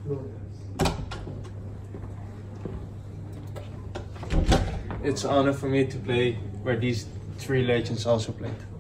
It's an honor for me to play where these three legends also played.